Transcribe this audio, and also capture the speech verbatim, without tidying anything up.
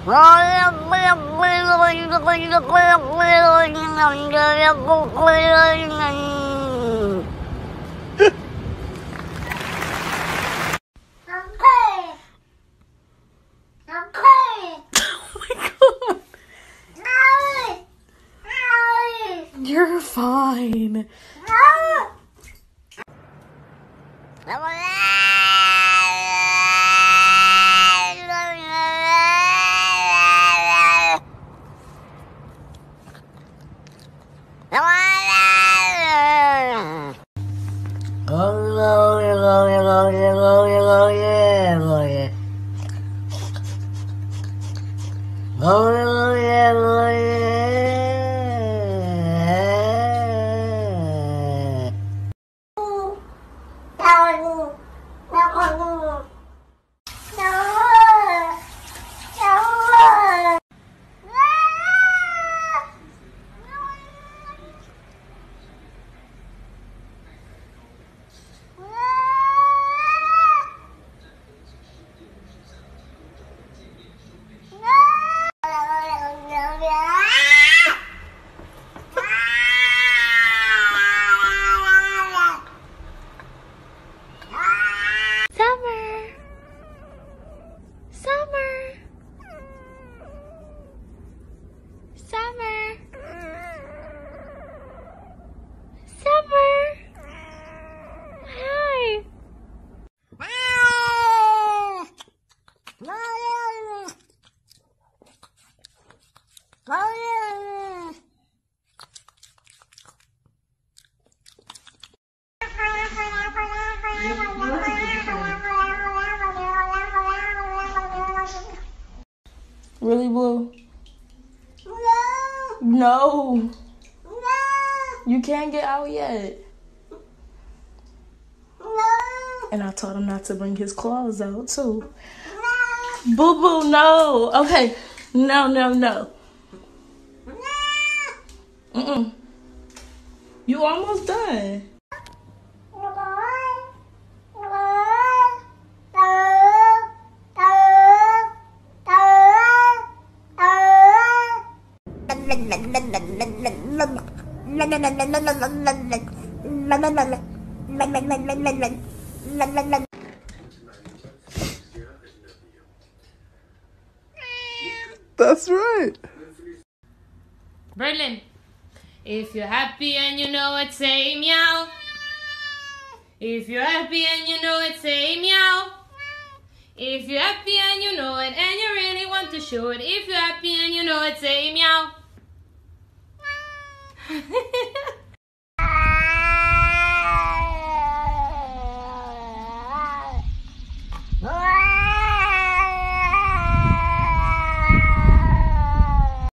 You're fine. Really, Blue? No. No. No. You can't get out yet. No. And I told him not to bring his claws out, too. No. Boo Boo, no. Okay. No, no, no. No. Mm-mm. You almost done. That's right. Berlin, if you're happy and you know it, say meow. If you're happy and you know it, say meow. If you're happy and you know it and you really want to show it, if you're happy and you know it, say meow.